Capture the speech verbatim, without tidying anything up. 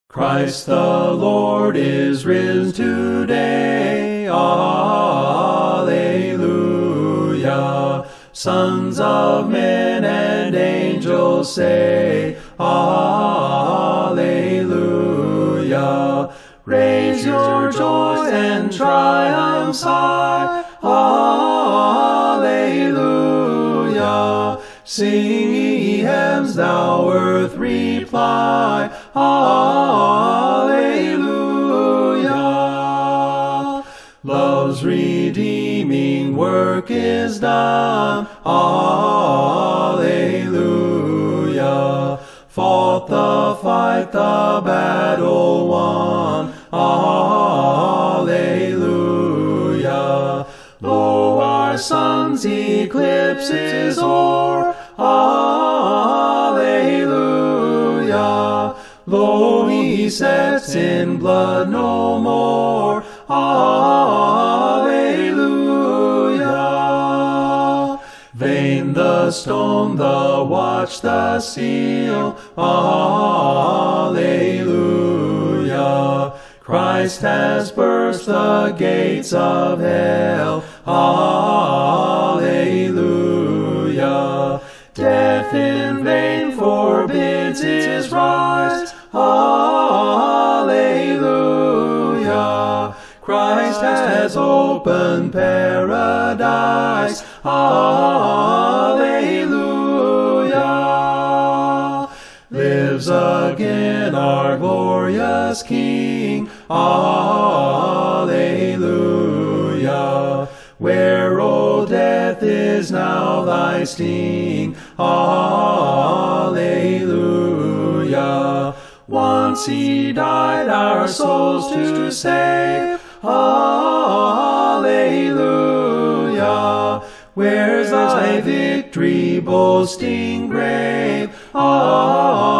Christ the Lord is risen today. Alleluia. Sons of men and angels say, Alleluia. Raise your joy and triumphs high. Alleluia. Sing ye hymns, thou earth reply. Alleluia. Love's redeeming work is done. Alleluia. Fought the fight, the battle won. Alleluia. Lo, our sun's eclipse is o'er. Alleluia. Lo, he sets in blood no more. Alleluia. Vain the stone, the watch, the seal. Alleluia. Christ has burst the gates of hell. Alleluia. Death in vain forbids his rise. Alleluia. Christ has opened paradise. Alleluia. Lives again our glorious King. Alleluia. Where, O death, is now thy sting? Alleluia. Once he died our souls to save. Alleluia. Where's thy victory, boasting grave? Alleluia.